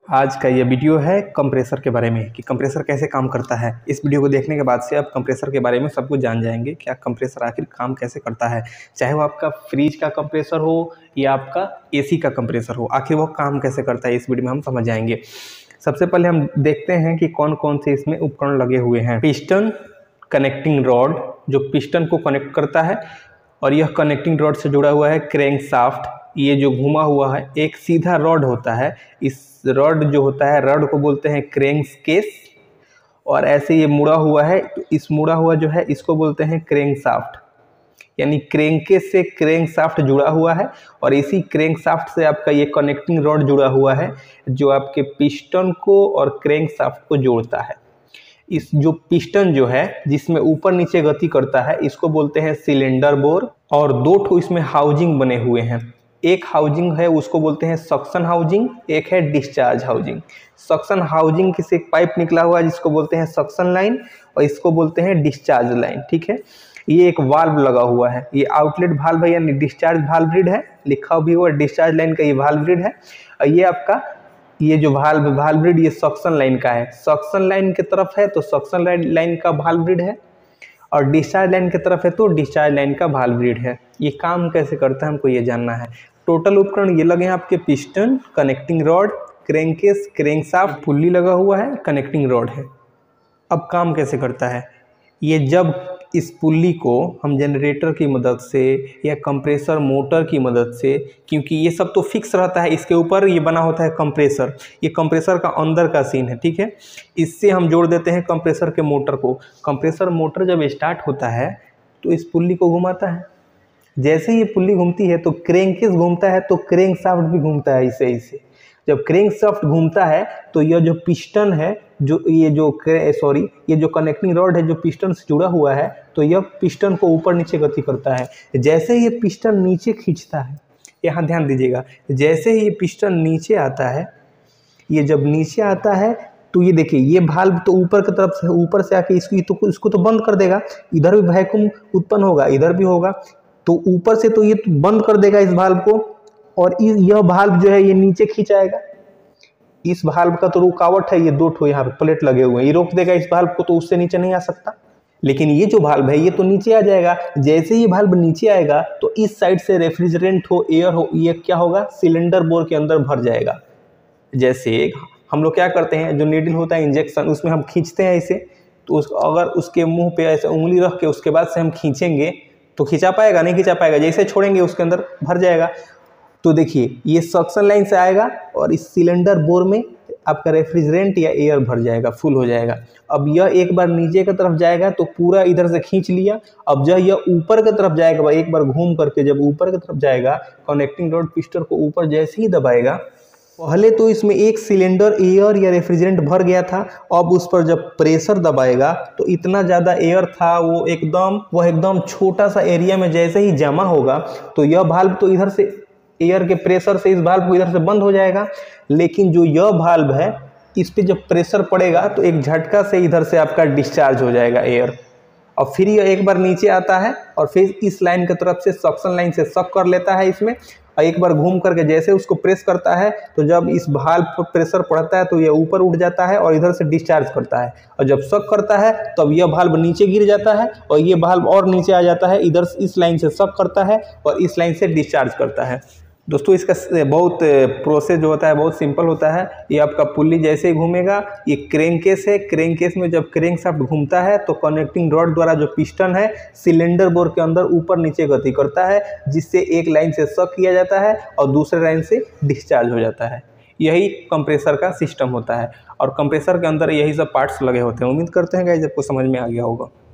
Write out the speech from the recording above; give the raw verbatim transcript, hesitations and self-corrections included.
आज का ये वीडियो है कंप्रेसर के बारे में कि कंप्रेसर कैसे काम करता है। इस वीडियो को देखने के बाद से आप कंप्रेसर के बारे में सब कुछ जान जाएंगे कि कंप्रेसर आखिर काम कैसे करता है। चाहे वो आपका फ्रिज का कंप्रेसर हो या आपका एसी का कंप्रेसर हो, आखिर वो काम कैसे करता है इस वीडियो में हम समझ जाएंगे। सबसे पहले हम देखते हैं कि कौन कौन से इसमें उपकरण लगे हुए हैं। पिस्टन कनेक्टिंग रॉड जो पिस्टन को कनेक्ट करता है, और यह कनेक्टिंग रॉड से जुड़ा हुआ है क्रैंक शाफ्ट। ये जो घुमा हुआ है एक सीधा रॉड होता है, इस रॉड जो होता है रॉड को बोलते हैं क्रैंक केस, और ऐसे ये मुड़ा हुआ है तो इस मुड़ा हुआ जो है इसको बोलते हैं क्रैंक शाफ्ट। यानी क्रैंकेस से क्रैंक शाफ्ट जुड़ा हुआ है और इसी क्रैंक शाफ्ट से आपका ये कनेक्टिंग रॉड जुड़ा हुआ है जो आपके पिस्टन को और क्रैंक शाफ्ट को जोड़ता है। इस जो पिस्टन जो है जिसमें ऊपर नीचे गति करता है इसको बोलते हैं सिलेंडर बोर, और दो ठो इसमें हाउजिंग बने हुए हैं। एक हाउजिंग है उसको बोलते हैं सक्शन हाउजिंग, एक है डिस्चार्ज हाउजिंग। सक्शन हाउजिंग से एक पाइप निकला हुआ है जिसको बोलते हैं सक्शन लाइन, और इसको बोलते हैं डिस्चार्ज लाइन। ठीक है, ये एक वाल्व लगा हुआ है, ये आउटलेट वाल्व है यानी डिस्चार्ज वाल्व रीड है, लिखा भी हुआ डिस्चार्ज लाइन का ये वाल्व रीड है। और ये आपका ये जो वाल्व वाल्व रीड ये सक्शन लाइन का है, सक्शन लाइन की तरफ है तो सक्शन लाइन का वाल्व रीड है, और डिस्चार्ज लाइन की तरफ है तो डिस्चार्ज लाइन का वाल्व रीड है। ये काम कैसे करता है हमको ये जानना है। टोटल उपकरण ये लगे हैं आपके piston, connecting rod, crankcase, crankshaft, pulley लगा हुआ है, कनेक्टिंग रॉड है। अब काम कैसे करता है ये, जब इस पुल्ली को हम जनरेटर की मदद से या कंप्रेसर मोटर की मदद से, क्योंकि ये सब तो फिक्स रहता है, इसके ऊपर ये बना होता है कंप्रेसर, ये कंप्रेसर का अंदर का सीन है। ठीक है, इससे हम जोड़ देते हैं कंप्रेसर के मोटर को। कंप्रेसर मोटर जब स्टार्ट होता है तो इस पुल्ली को घुमाता है, जैसे ही ये पुल्ली घूमती है तो क्रैंकेस घूमता है तो क्रैंक शाफ्ट भी घूमता है। इसे इसे जब क्रैंक शाफ्ट घूमता है तो यह जो पिस्टन है, जो ये जो सॉरी ये जो कनेक्टिंग रॉड है जो पिस्टन से जुड़ा हुआ है, तो यह पिस्टन को ऊपर नीचे गति करता है। जैसे ही ये पिस्टन नीचे खींचता है, यहाँ ध्यान दीजिएगा, जैसे ही ये पिस्टन नीचे आता है, ये जब नीचे आता है तो ये देखिए ये वाल्व तो ऊपर की तरफ से ऊपर से आके इसको तो इसको तो बंद कर देगा, इधर भी वैक्यूम उत्पन्न होगा, इधर भी होगा, तो ऊपर से तो ये बंद कर देगा इस वाल्व को, और यह वाल्व जो है ये नीचे खींचाएगा। इस वाल्व का तो रुकावट है, ये दो ठो यहाँ पे प्लेट लगे हुए हैं, ये रोक देगा इस वाल्व को, तो उससे नीचे नहीं आ सकता। लेकिन ये जो वाल्व है ये तो नीचे आ जाएगा। जैसे ही वाल्व नीचे आएगा तो इस साइड से रेफ्रिजरेंट हो, एयर हो, ये क्या होगा सिलेंडर बोर के अंदर भर जाएगा। जैसे हम लोग क्या करते हैं, जो नीडल होता है इंजेक्शन, उसमें हम खींचते हैं इसे, तो उस अगर उसके मुंह पे ऐसे उंगली रख के उसके बाद से हम खींचेंगे तो खींचा पाएगा, नहीं खींचा पाएगा, जैसे छोड़ेंगे उसके अंदर भर जाएगा। तो देखिए ये सक्शन लाइन से आएगा और इस सिलेंडर बोर में आपका रेफ्रिजरेंट या एयर भर जाएगा, फुल हो जाएगा। अब यह एक बार नीचे की तरफ जाएगा तो पूरा इधर से खींच लिया। अब जब यह ऊपर की तरफ जाएगा, एक बार घूम करके जब ऊपर की तरफ जाएगा, कनेक्टिंग रॉड पिस्टन को ऊपर जैसे ही दबाएगा, पहले तो इसमें एक सिलेंडर एयर या रेफ्रिजरेंट भर गया था, अब उस पर जब प्रेशर दबाएगा तो इतना ज़्यादा एयर था वो एकदम वह एकदम छोटा सा एरिया में जैसे ही जमा होगा तो यह वाल्व तो इधर से एयर के प्रेशर से इस वाल्व को इधर से बंद हो जाएगा। लेकिन जो यह वाल्व है इस पे जब प्रेशर पड़ेगा तो एक झटका से इधर से आपका डिस्चार्ज हो जाएगा एयर, और फिर यह एक बार नीचे आता है और फिर इस लाइन की तरफ से सक्शन लाइन से सक कर लेता है इसमें, और एक बार घूम करके जैसे उसको प्रेस करता है तो जब इस वाल्व पर प्रेशर पड़ता है तो यह ऊपर उठ जाता है और इधर से डिस्चार्ज करता है, और जब सक करता है तब यह वाल्व नीचे गिर जाता है और ये वाल्व और नीचे आ जाता है, इधर इस लाइन से सक करता है और इस लाइन से डिस्चार्ज करता है। दोस्तों इसका बहुत प्रोसेस जो होता है बहुत सिंपल होता है। ये आपका पुल्ली जैसे ही घूमेगा, ये क्रैंकेस है, क्रैंकेस में जब क्रैंक शाफ्ट घूमता है तो कनेक्टिंग रॉड द्वारा जो पिस्टन है सिलेंडर बोर के अंदर ऊपर नीचे गति करता है, जिससे एक लाइन से सक किया जाता है और दूसरे लाइन से डिस्चार्ज हो जाता है। यही कंप्रेसर का सिस्टम होता है, और कंप्रेसर के अंदर यही सब पार्ट्स लगे होते हैं। उम्मीद करते हैं गाइस आपको समझ में आ गया होगा।